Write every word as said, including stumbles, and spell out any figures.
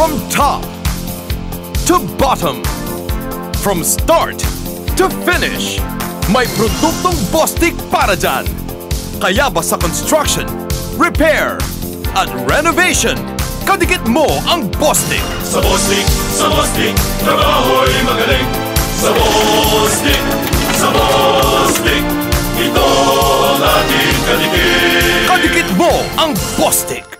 From top to bottom, from start to finish, may produktong Bostik para dyan. Kaya ba sa construction, repair, at renovation, kadikit mo ang Bostik. Sa Bostik, sa Bostik, trabaho'y magaling. Sa Bostik, sa Bostik, ito ang ating kadikit. Kadikit mo ang Bostik.